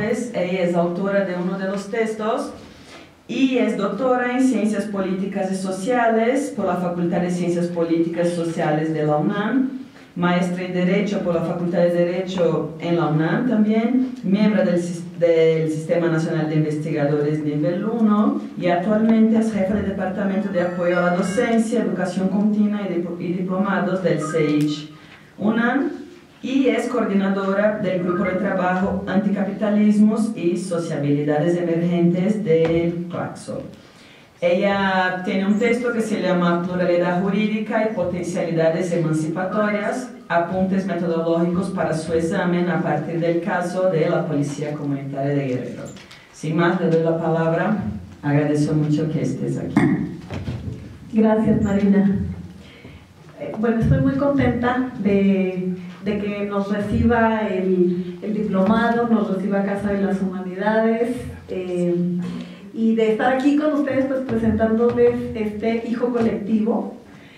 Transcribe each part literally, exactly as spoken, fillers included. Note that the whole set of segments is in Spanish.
Flores. Ella es autora de uno de los textos y es doctora en Ciencias Políticas y Sociales por la Facultad de Ciencias Políticas y Sociales de la UNAM, maestra en Derecho por la Facultad de Derecho en la UNAM también, miembro del, del Sistema Nacional de Investigadores Nivel uno y actualmente es jefa del Departamento de Apoyo a la Docencia, Educación Continua y, y Diplomados del C E I C UNAM y es coordinadora del Grupo de Trabajo Anticapitalismos y Sociabilidades Emergentes del CLACSO. Ella tiene un texto que se llama Pluralidad Jurídica y Potencialidades Emancipatorias, apuntes metodológicos para su examen a partir del caso de la Policía Comunitaria de Guerrero. Sin más, le doy la palabra. Agradezco mucho que estés aquí. Gracias, Marina. Eh, bueno, estoy muy contenta de, de que nos reciba el, el diplomado, nos reciba Casa de las Humanidades, eh, y de estar aquí con ustedes pues presentándoles este hijo colectivo.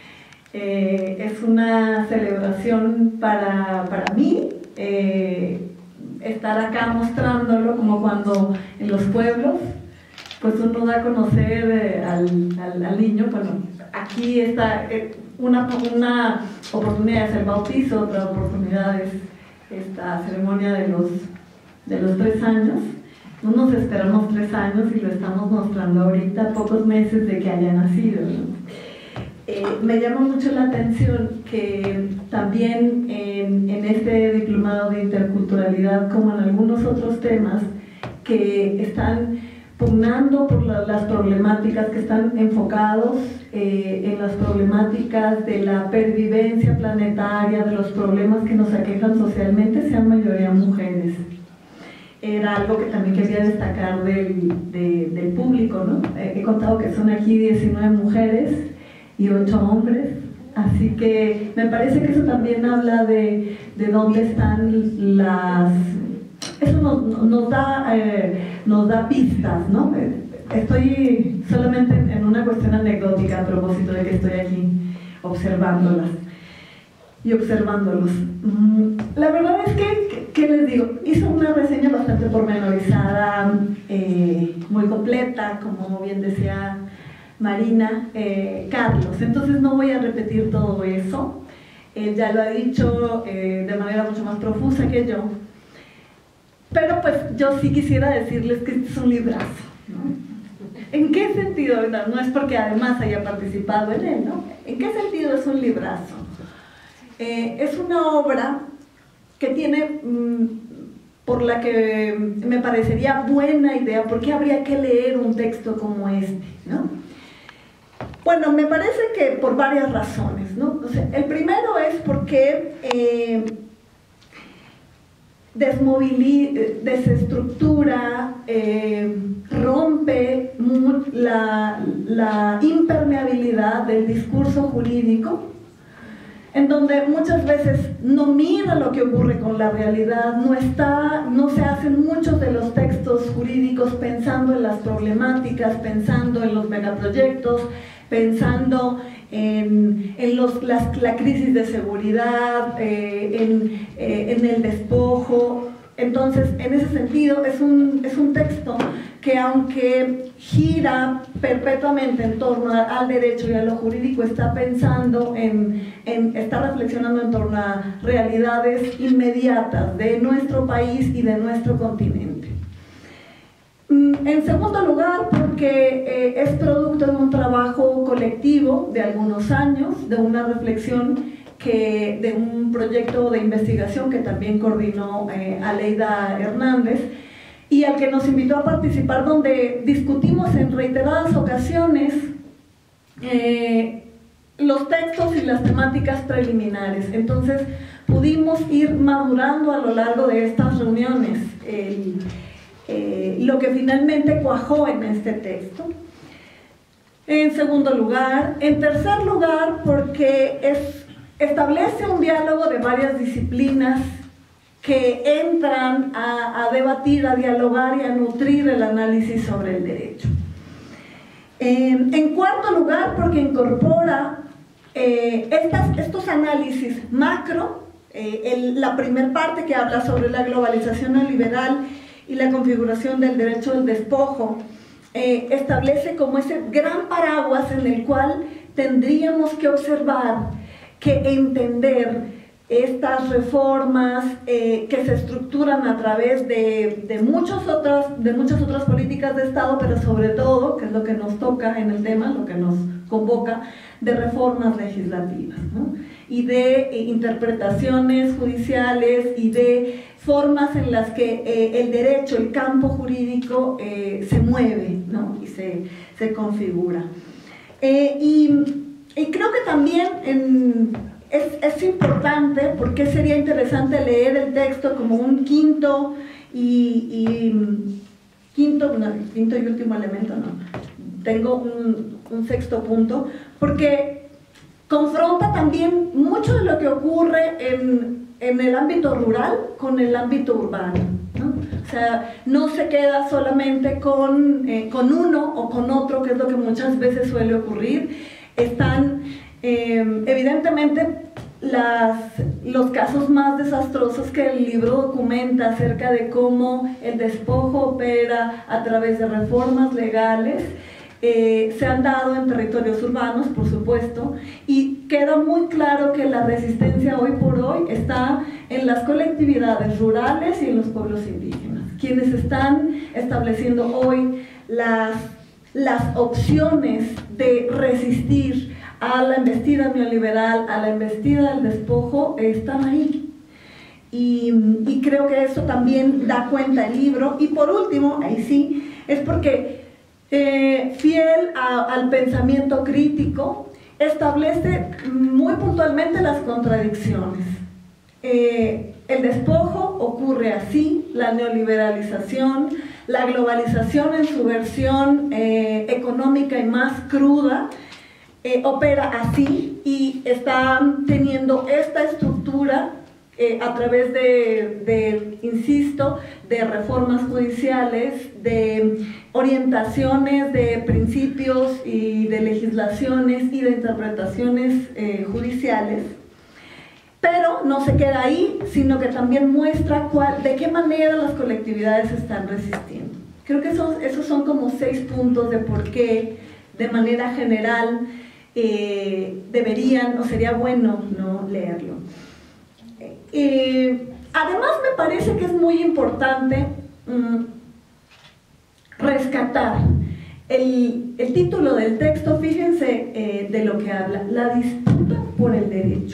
Eh, es una celebración para, para mí, eh, estar acá mostrándolo, como cuando en los pueblos pues uno da a conocer eh, al, al, al niño. Bueno, aquí está eh, una, una oportunidad es el bautizo, otra oportunidad es esta ceremonia de los, de los tres años. No nos esperamos tres años y lo estamos mostrando ahorita, pocos meses de que haya nacido, ¿no? Eh, me llama mucho la atención que también en, en este diplomado de interculturalidad, como en algunos otros temas que están pugnando por la, las problemáticas, que están enfocados eh, en las problemáticas de la pervivencia planetaria, de los problemas que nos aquejan socialmente, sean mayoría mujeres. Era algo que también quería destacar del, de, del público, ¿no? Eh, he contado que son aquí diecinueve mujeres y ocho hombres, así que me parece que eso también habla de, de dónde están las... Eso nos, nos, da, eh, nos da pistas, ¿no? Estoy solamente en una cuestión anecdótica a propósito de que estoy aquí observándolas y observándolos. La verdad es que, ¿qué les digo? Hizo una reseña bastante pormenorizada, eh, muy completa, como bien decía Marina, eh, Carlos. Entonces no voy a repetir todo eso. Él ya lo ha dicho eh, de manera mucho más profusa que yo. Pero pues yo sí quisiera decirles que este es un librazo, ¿no? ¿En qué sentido? No es porque además haya participado en él, ¿no? ¿En qué sentido es un librazo? Eh, es una obra que tiene, mmm, por la que me parecería buena idea, ¿por qué habría que leer un texto como este, ¿no? Bueno, me parece que por varias razones, ¿no? O sea, el primero es porque eh, desestructura, eh, rompe la, la impermeabilidad del discurso jurídico, en donde muchas veces no mira lo que ocurre con la realidad, no, está, no se hacen muchos de los textos jurídicos pensando en las problemáticas, pensando en los megaproyectos, pensando en, en los, las, la crisis de seguridad, eh, en, eh, en el despojo. Entonces, en ese sentido, es un, es un texto que, aunque gira perpetuamente en torno al derecho y a lo jurídico, está pensando en, en, está reflexionando en torno a realidades inmediatas de nuestro país y de nuestro continente. En segundo lugar, porque eh, es producto de un trabajo colectivo de algunos años, de una reflexión, que, de un proyecto de investigación que también coordinó eh, Aleida Hernández, y al que nos invitó a participar, donde discutimos en reiteradas ocasiones eh, los textos y las temáticas preliminares. Entonces pudimos ir madurando a lo largo de estas reuniones el, eh, lo que finalmente cuajó en este texto. En segundo lugar. En tercer lugar, porque es, establece un diálogo de varias disciplinas que entran a, a debatir, a dialogar y a nutrir el análisis sobre el derecho. Eh, en cuarto lugar, porque incorpora eh, estas, estos análisis macro, eh, el, la primera parte que habla sobre la globalización neoliberal y la configuración del derecho del despojo eh, establece como ese gran paraguas en el cual tendríamos que observar, que entender estas reformas eh, que se estructuran a través de, de, muchas otras, de muchas otras políticas de Estado, pero sobre todo, que es lo que nos toca en el tema, lo que nos convoca, de reformas legislativas, ¿no? Y de eh, interpretaciones judiciales y de formas en las que eh, el derecho, el campo jurídico eh, se mueve, ¿no? Y se, se configura. Eh, y, y creo que también en, es, es importante, porque sería interesante leer el texto como un quinto y, y quinto, no, quinto y último elemento, no. Tengo un, un sexto punto, porque confronta también mucho de lo que ocurre en, en el ámbito rural con el ámbito urbano, ¿no? O sea, no se queda solamente con, eh, con uno o con otro, que es lo que muchas veces suele ocurrir. Están, eh, evidentemente, las, los casos más desastrosos que el libro documenta acerca de cómo el despojo opera a través de reformas legales, Eh, se han dado en territorios urbanos, por supuesto, y queda muy claro que la resistencia hoy por hoy está en las colectividades rurales y en los pueblos indígenas, quienes están estableciendo hoy las, las opciones de resistir a la embestida neoliberal, a la embestida del despojo, están ahí. Y, y creo que eso también da cuenta el libro. Y por último, ahí sí, es porque Eh, fiel a, al pensamiento crítico, establece muy puntualmente las contradicciones. Eh, el despojo ocurre así, la neoliberalización, la globalización en su versión eh, económica y más cruda, eh, opera así y está teniendo esta estructura Eh, a través de, de, insisto, de reformas judiciales, de orientaciones, de principios y de legislaciones y de interpretaciones eh, judiciales. Pero no se queda ahí, sino que también muestra cuál, de qué manera las colectividades están resistiendo. Creo que esos, esos son como seis puntos de por qué, de manera general, eh, deberían o sería bueno no leerlo. Eh, además me parece que es muy importante um, rescatar el, el título del texto. Fíjense eh, de lo que habla: la disputa por el derecho,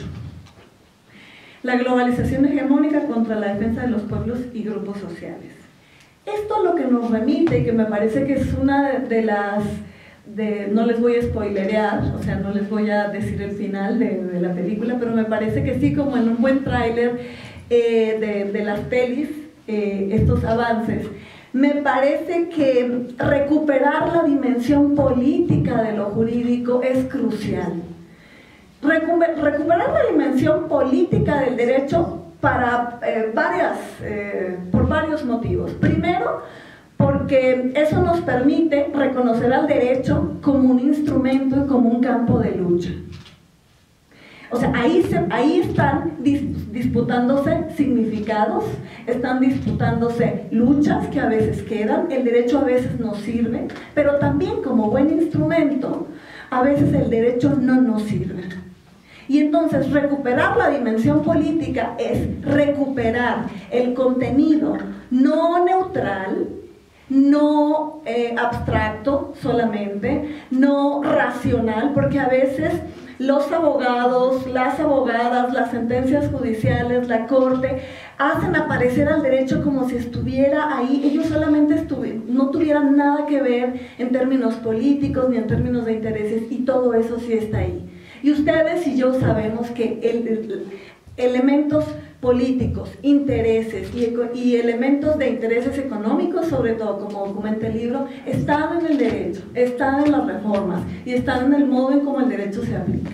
la globalización hegemónica contra la defensa de los pueblos y grupos sociales. Esto lo que nos remite, y que me parece que es una de, de las De, no les voy a spoilerear, o sea, no les voy a decir el final de, de la película, pero me parece que sí, como en un buen tráiler eh, de, de las pelis, eh, estos avances, me parece que recuperar la dimensión política de lo jurídico es crucial. Recuper, recuperar la dimensión política del derecho para eh, varias, eh, por varios motivos. Primero, porque eso nos permite reconocer al derecho como un instrumento y como un campo de lucha. O sea, ahí, se, ahí están dis, disputándose significados, están disputándose luchas que a veces quedan, el derecho a veces nos sirve, pero también como buen instrumento, a veces el derecho no nos sirve. Y entonces recuperar la dimensión política es recuperar el contenido no neutral, no eh, abstracto solamente, no racional, porque a veces los abogados, las abogadas, las sentencias judiciales, la corte, hacen aparecer al derecho como si estuviera ahí, ellos solamente no tuvieran nada que ver en términos políticos ni en términos de intereses, y todo eso sí está ahí. Y ustedes y yo sabemos que el, el, elementos políticos, intereses y, y elementos de intereses económicos, sobre todo, como documenta el libro, están en el derecho, están en las reformas y están en el modo en cómo el derecho se aplica.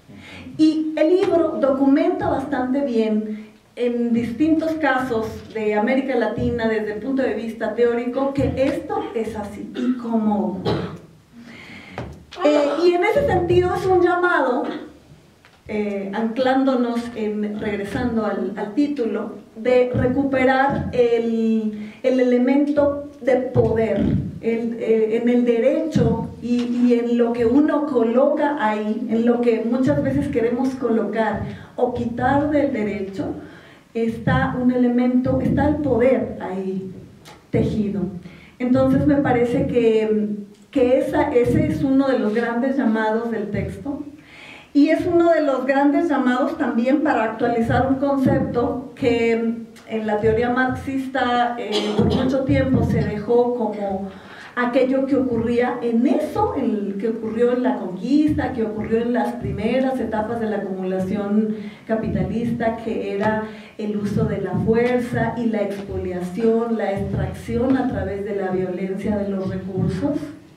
Y el libro documenta bastante bien, en distintos casos de América Latina, desde el punto de vista teórico, que esto es así y cómo ocurre. Eh, y en ese sentido es un llamado eh, anclándonos, en, regresando al, al título, de recuperar el, el elemento de poder el, eh, en el derecho y, y en lo que uno coloca ahí, en lo que muchas veces queremos colocar o quitar del derecho, está un elemento, está el poder ahí tejido. Entonces me parece que, que esa, ese es uno de los grandes llamados del texto, y es uno de los grandes llamados también para actualizar un concepto que en la teoría marxista eh, por mucho tiempo se dejó como aquello que ocurría en eso, el que ocurrió en la conquista, que ocurrió en las primeras etapas de la acumulación capitalista, que era el uso de la fuerza y la expoliación, la extracción a través de la violencia de los recursos,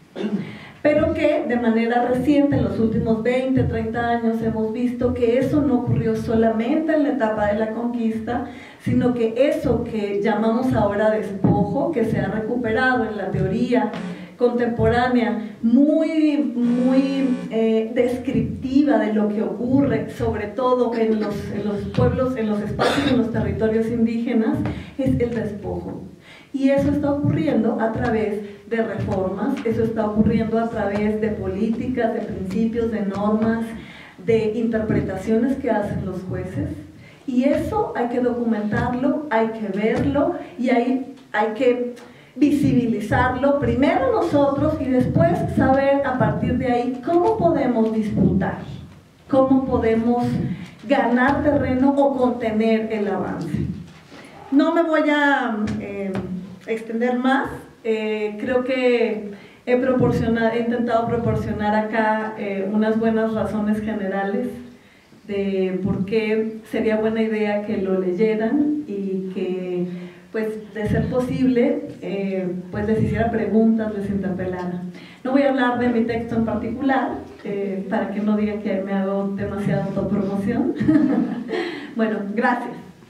pero que de manera reciente, en los últimos veinte, treinta años, hemos visto que eso no ocurrió solamente en la etapa de la conquista, sino que eso que llamamos ahora despojo, que se ha recuperado en la teoría contemporánea, muy, muy eh, descriptiva de lo que ocurre, sobre todo en los, en los pueblos, en los espacios, en los territorios indígenas, es el despojo. Y eso está ocurriendo a través de reformas, eso está ocurriendo a través de políticas, de principios, de normas, de interpretaciones que hacen los jueces. Y eso hay que documentarlo, hay que verlo y hay, hay que visibilizarlo, primero nosotros y después saber a partir de ahí cómo podemos disputar, cómo podemos ganar terreno o contener el avance. No me voy a eh, extender más, eh, creo que he, proporcionado, he intentado proporcionar acá eh, unas buenas razones generales de por qué sería buena idea que lo leyeran y que, pues, de ser posible, eh, pues les hiciera preguntas, les interpelara. No voy a hablar de mi texto en particular, eh, para que no digan que me hago demasiada autopromoción. Bueno, gracias.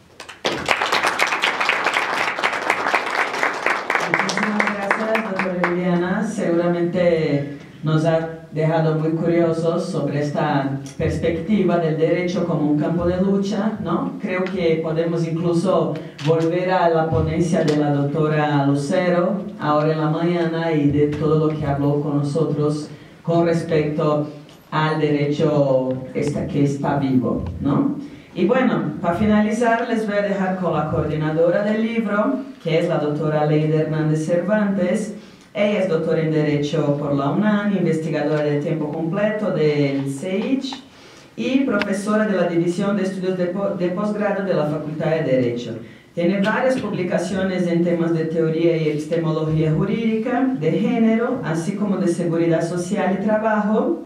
Muchísimas gracias, doctora Liliana. Seguramente nos ha dejado muy curiosos sobre esta perspectiva del derecho como un campo de lucha, ¿no? Creo que podemos incluso volver a la ponencia de la doctora Lucero ahora en la mañana y de todo lo que habló con nosotros con respecto al derecho esta, que está vivo, ¿no? Y bueno, para finalizar les voy a dejar con la coordinadora del libro, que es la doctora Leida Hernández Cervantes. Ella es doctora en Derecho por la UNAM, investigadora de tiempo completo del C I C H y profesora de la División de Estudios de, de Posgrado de la Facultad de Derecho. Tiene varias publicaciones en temas de teoría y epistemología jurídica, de género, así como de seguridad social y trabajo.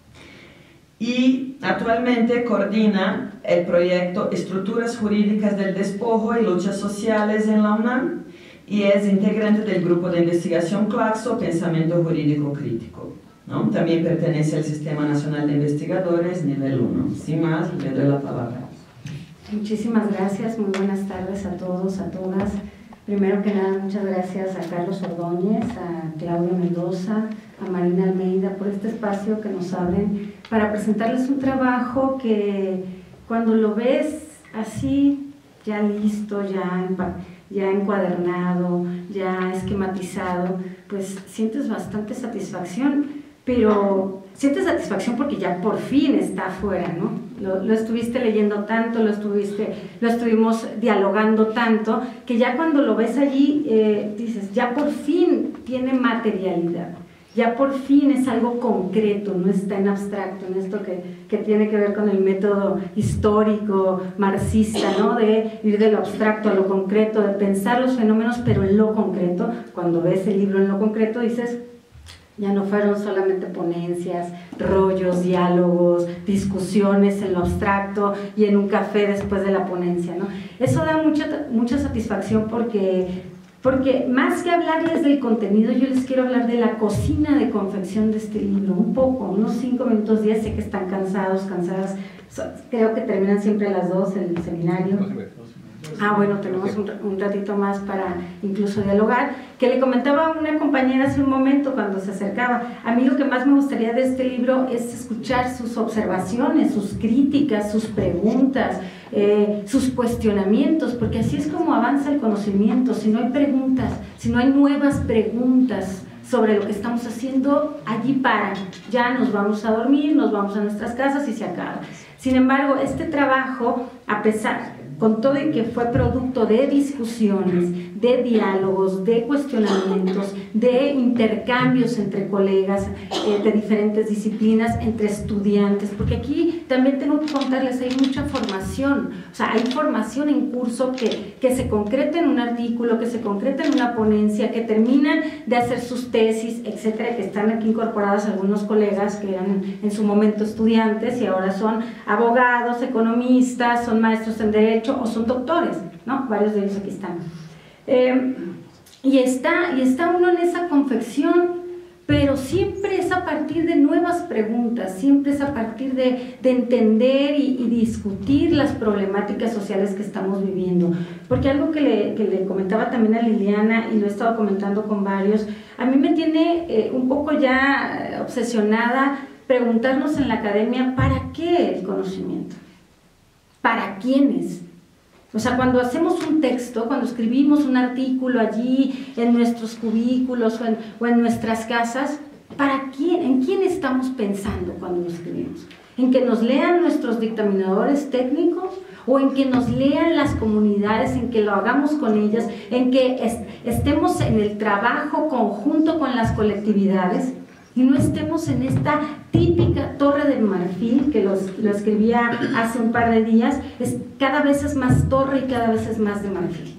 Y actualmente coordina el proyecto Estructuras Jurídicas del Despojo y Luchas Sociales en la UNAM, y es integrante del grupo de investigación Claxo, Pensamiento Jurídico Crítico, ¿no? También pertenece al Sistema Nacional de Investigadores, nivel uno. Sin más, le doy la palabra. Muchísimas gracias, muy buenas tardes a todos, a todas. Primero que nada, muchas gracias a Carlos Ordóñez, a Claudia Mendoza, a Marina Almeida por este espacio que nos abren para presentarles un trabajo que cuando lo ves así, ya listo, ya en ya encuadernado, ya esquematizado, pues sientes bastante satisfacción, pero sientes satisfacción porque ya por fin está afuera, ¿no? Lo, lo estuviste leyendo tanto, lo, estuviste, lo estuvimos dialogando tanto, que ya cuando lo ves allí, eh, dices, ya por fin tiene materialidad, ya por fin es algo concreto, no está en abstracto, en esto que, que tiene que ver con el método histórico, marxista, ¿no? De ir de lo abstracto a lo concreto, de pensar los fenómenos, pero en lo concreto. Cuando ves el libro en lo concreto, dices, ya no fueron solamente ponencias, rollos, diálogos, discusiones en lo abstracto y en un café después de la ponencia, ¿no? Eso da mucha, mucha satisfacción porque... Porque más que hablarles del contenido, yo les quiero hablar de la cocina de confección de este libro, un poco, unos cinco minutos, diez, sé que están cansados, cansadas, creo que terminan siempre a las dos el seminario. Ah, bueno, tenemos un, un ratito más para incluso dialogar. Que le comentaba a una compañera hace un momento cuando se acercaba, a mí lo que más me gustaría de este libro es escuchar sus observaciones, sus críticas, sus preguntas, eh, sus cuestionamientos, porque así es como avanza el conocimiento. Si no hay preguntas, si no hay nuevas preguntas sobre lo que estamos haciendo, allí paran, ya nos vamos a dormir, nos vamos a nuestras casas y se acaba. Sin embargo, este trabajo, a pesar, con todo y que fue producto de discusiones, de diálogos, de cuestionamientos, de intercambios entre colegas eh, de diferentes disciplinas, entre estudiantes, porque aquí también tengo que contarles, hay mucha formación, o sea, hay formación en curso que, que se concreta en un artículo, que se concreta en una ponencia, que terminan de hacer sus tesis, etcétera, que están aquí incorporadas algunos colegas que eran en su momento estudiantes y ahora son abogados, economistas, son maestros en derecho o son doctores, ¿no? Varios de ellos aquí están. Eh, y, está, y está uno en esa confección, pero siempre es a partir de nuevas preguntas, siempre es a partir de, de entender y, y discutir las problemáticas sociales que estamos viviendo. Porque algo que le, que le comentaba también a Liliana, y lo he estado comentando con varios, a mí me tiene eh, un poco ya obsesionada preguntarnos en la academia, ¿para qué el conocimiento? ¿Para quiénes? O sea, cuando hacemos un texto, cuando escribimos un artículo allí en nuestros cubículos o en, o en nuestras casas, ¿para quién? ¿En quién estamos pensando cuando lo escribimos? ¿En que nos lean nuestros dictaminadores técnicos? ¿O en que nos lean las comunidades, en que lo hagamos con ellas, en que est estemos en el trabajo conjunto con las colectividades? Y no estemos en esta típica torre de marfil, que los, lo escribía hace un par de días, es, cada vez es más torre y cada vez es más de marfil.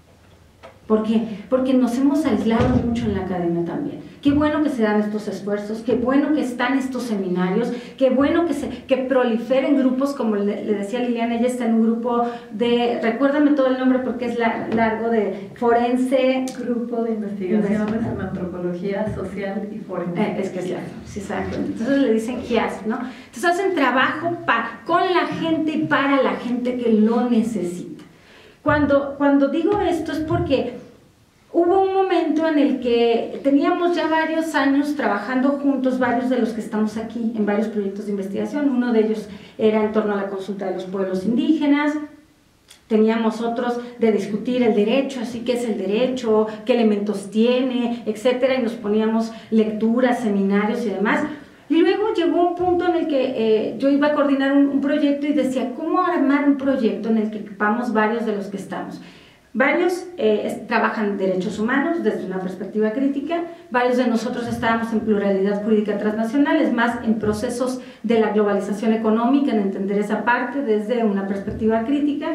¿Por qué? Porque nos hemos aislado mucho en la academia también. Qué bueno que se dan estos esfuerzos, qué bueno que están estos seminarios, qué bueno que, se, que proliferen grupos, como le, le decía Liliana, ella está en un grupo de, recuérdame todo el nombre porque es la, largo, de forense. Grupo de investigaciones en antropología social y forense. Eh, es que es la, sí, exacto. Entonces le dicen G I A S, ¿no? Entonces hacen trabajo pa, con la gente y para la gente que lo necesita. Cuando, cuando digo esto es porque hubo un momento en el que teníamos ya varios años trabajando juntos, varios de los que estamos aquí, en varios proyectos de investigación. Uno de ellos era en torno a la consulta de los pueblos indígenas. Teníamos otros de discutir el derecho, así que es el derecho, qué elementos tiene, etcétera, y nos poníamos lecturas, seminarios y demás. Y luego llegó un punto en el que eh, yo iba a coordinar un, un proyecto y decía, ¿cómo armar un proyecto en el que ocupamos varios de los que estamos? Varios eh, trabajan derechos humanos desde una perspectiva crítica, varios de nosotros estábamos en pluralidad jurídica transnacional, es más, en procesos de la globalización económica, en entender esa parte desde una perspectiva crítica.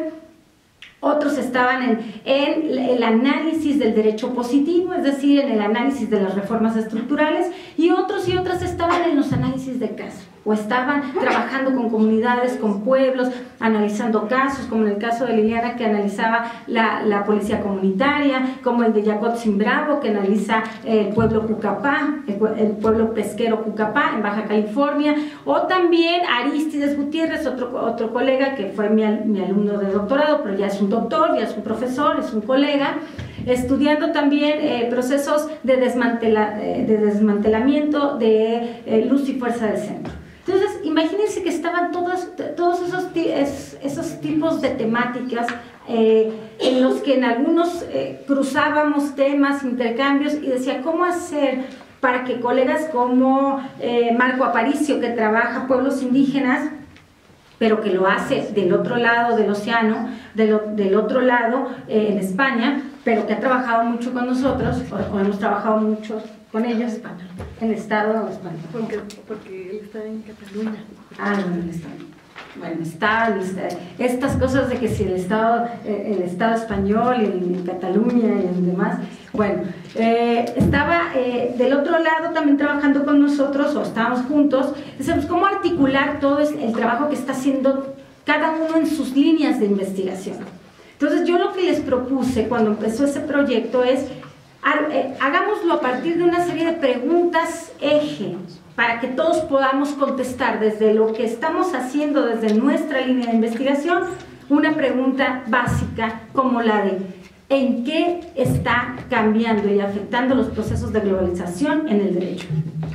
Otros estaban en, en el análisis del derecho positivo, es decir, en el análisis de las reformas estructurales, y otros y otras estaban en los análisis de caso, o estaban trabajando con comunidades, con pueblos, analizando casos, como en el caso de Liliana, que analizaba la, la policía comunitaria, como el de Yacotzin Bravo, que analiza el pueblo Cucapá, el, el pueblo pesquero Cucapá, en Baja California, o también Aristides Gutiérrez, otro, otro colega que fue mi, mi alumno de doctorado, pero ya es un doctor, ya es un profesor, es un colega, estudiando también eh, procesos de, desmantela, eh, de desmantelamiento de eh, luz y fuerza del centro. Entonces, imagínense que estaban todos, todos esos, esos tipos de temáticas eh, en los que en algunos eh, cruzábamos temas, intercambios, y decía, ¿cómo hacer para que colegas como eh, Marco Aparicio, que trabaja pueblos indígenas, pero que lo hace del otro lado del océano, del, del otro lado eh, en España, pero que ha trabajado mucho con nosotros, o, o hemos trabajado mucho con ellos, España, en el Estado español. Porque, porque él está en Cataluña. Ah, bueno, el Estado. Bueno, está, está, estas cosas de que si el Estado, el Estado español y en, en Cataluña y en demás, bueno, eh, estaba eh, del otro lado también trabajando con nosotros, o estábamos juntos, decíamos, ¿cómo articular todo el trabajo que está haciendo cada uno en sus líneas de investigación? Entonces yo lo que les propuse cuando empezó ese proyecto es, hagámoslo a partir de una serie de preguntas eje, para que todos podamos contestar desde lo que estamos haciendo, desde nuestra línea de investigación, una pregunta básica como la de ¿en qué está cambiando y afectando los procesos de globalización en el derecho?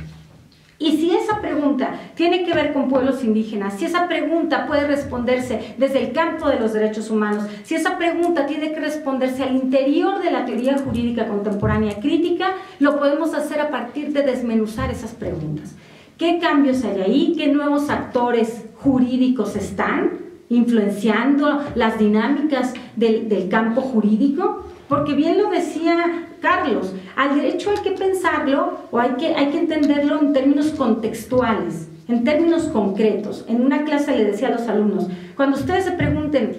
Y si esa pregunta tiene que ver con pueblos indígenas, si esa pregunta puede responderse desde el campo de los derechos humanos, si esa pregunta tiene que responderse al interior de la teoría jurídica contemporánea crítica, lo podemos hacer a partir de desmenuzar esas preguntas. ¿Qué cambios hay ahí? ¿Qué nuevos actores jurídicos están influenciando las dinámicas del, del campo jurídico? Porque bien lo decía Carlos, al derecho hay que pensarlo o hay que, hay que entenderlo en términos contextuales, en términos concretos. En una clase le decía a los alumnos, cuando ustedes se pregunten,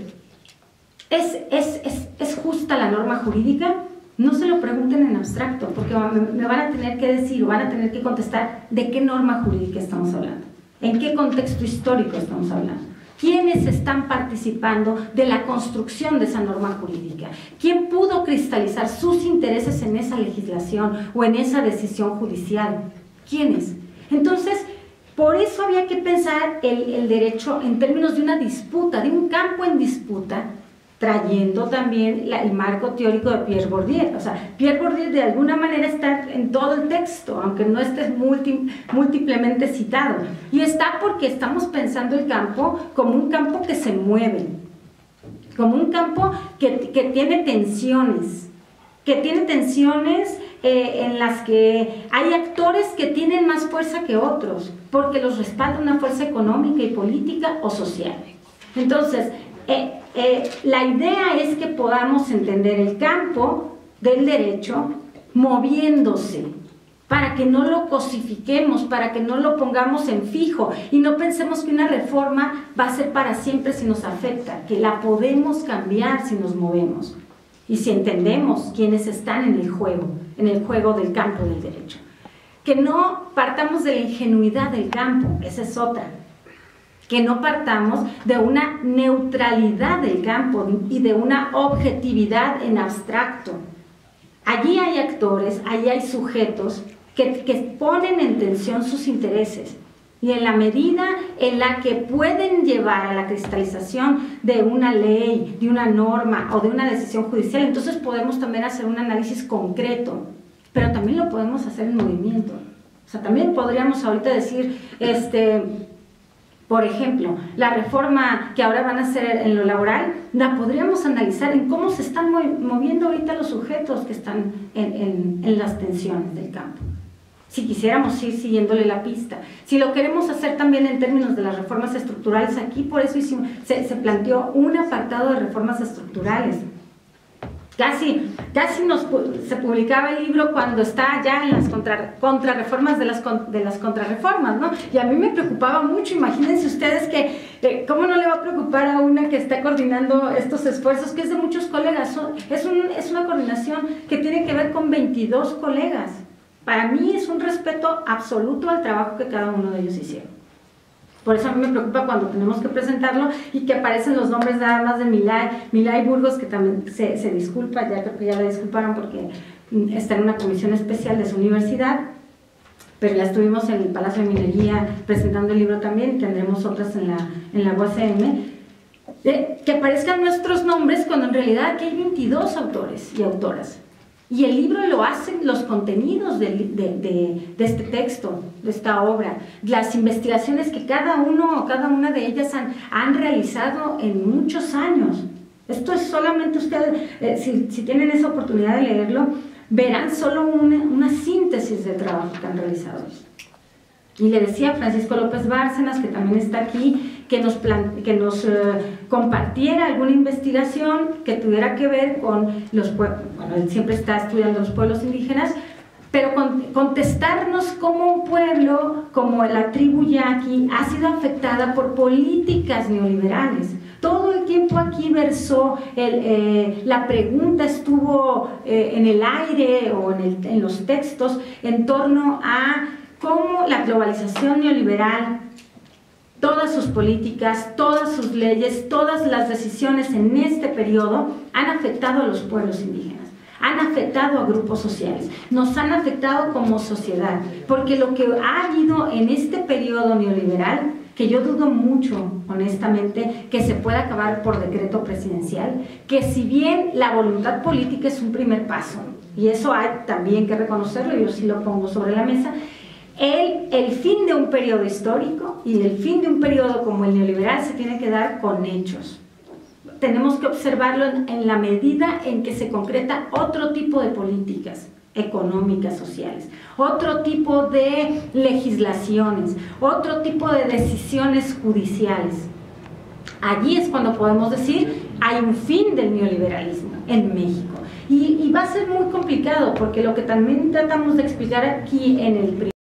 ¿es, es, es, ¿es justa la norma jurídica? No se lo pregunten en abstracto, porque me van a tener que decir o van a tener que contestar de qué norma jurídica estamos hablando, en qué contexto histórico estamos hablando. ¿Quiénes están participando de la construcción de esa norma jurídica? ¿Quién pudo cristalizar sus intereses en esa legislación o en esa decisión judicial? ¿Quiénes? Entonces, por eso había que pensar el, el derecho en términos de una disputa, de un campo en disputa, trayendo también la, el marco teórico de Pierre Bourdieu. O sea, Pierre Bourdieu de alguna manera está en todo el texto, aunque no esté multi, múltiplemente citado. Y está porque estamos pensando el campo como un campo que se mueve, como un campo que, que tiene tensiones, que tiene tensiones eh, en las que hay actores que tienen más fuerza que otros, porque los respalda una fuerza económica y política o social. Entonces, eh, Eh, la idea es que podamos entender el campo del derecho moviéndose, para que no lo cosifiquemos, para que no lo pongamos en fijo y no pensemos que una reforma va a ser para siempre si nos afecta, que la podemos cambiar si nos movemos y si entendemos quiénes están en el juego, en el juego del campo del derecho. Que no partamos de la ingenuidad del campo, esa es otra. Que no partamos de una neutralidad del campo y de una objetividad en abstracto. Allí hay actores, allí hay sujetos que, que ponen en tensión sus intereses y en la medida en la que pueden llevar a la cristalización de una ley, de una norma o de una decisión judicial, entonces podemos también hacer un análisis concreto, pero también lo podemos hacer en movimiento. O sea, también podríamos ahorita decir, este... por ejemplo, la reforma que ahora van a hacer en lo laboral, la podríamos analizar en cómo se están moviendo ahorita los sujetos que están en, en, en las tensiones del campo. Si quisiéramos ir siguiéndole la pista. Si lo queremos hacer también en términos de las reformas estructurales, aquí por eso hicimos, se, se planteó un apartado de reformas estructurales. Casi, casi nos, se publicaba el libro cuando está ya en las contra, contrarreformas de las, de las contrarreformas, ¿no? Y a mí me preocupaba mucho, imagínense ustedes que, eh, ¿cómo no le va a preocupar a una que está coordinando estos esfuerzos, que es de muchos colegas? Son, es, un, es una coordinación que tiene que ver con veintidós colegas. Para mí es un respeto absoluto al trabajo que cada uno de ellos hicieron. Por eso a mí me preocupa cuando tenemos que presentarlo y que aparecen los nombres nada más de Milay, Milay Burgos, que también se, se disculpa, ya creo que ya la disculparon porque está en una comisión especial de su universidad, pero ya estuvimos en el Palacio de Minería presentando el libro también, tendremos otras en la, en la U A C M, eh, que aparezcan nuestros nombres cuando en realidad aquí hay veintidós autores y autoras. Y el libro lo hacen los contenidos de, de, de, de este texto, de esta obra, las investigaciones que cada uno o cada una de ellas han, han realizado en muchos años. Esto es solamente ustedes, eh, si, si tienen esa oportunidad de leerlo, verán solo una, una síntesis del trabajo que han realizado. Y le decía a Francisco López Bárcenas, que también está aquí, que nos, plan, que nos eh, compartiera alguna investigación que tuviera que ver con los pueblos. Bueno, él siempre está estudiando los pueblos indígenas, pero con, contestarnos cómo un pueblo, como la tribu yaqui, ha sido afectada por políticas neoliberales. Todo el tiempo aquí versó, el, eh, la pregunta estuvo eh, en el aire o en, el, en los textos en torno a cómo la globalización neoliberal, todas sus políticas, todas sus leyes, todas las decisiones en este periodo han afectado a los pueblos indígenas, han afectado a grupos sociales, nos han afectado como sociedad, porque lo que ha habido en este periodo neoliberal que yo dudo mucho, honestamente, que se pueda acabar por decreto presidencial, que si bien la voluntad política es un primer paso, y eso hay también que reconocerlo, yo sí lo pongo sobre la mesa, el, el fin de un periodo histórico y el fin de un periodo como el neoliberal se tiene que dar con hechos. Tenemos que observarlo en, en la medida en que se concreta otro tipo de políticas económicas, sociales, otro tipo de legislaciones, otro tipo de decisiones judiciales. Allí es cuando podemos decir hay un fin del neoliberalismo en México. Y, y va a ser muy complicado porque lo que también tratamos de explicar aquí en el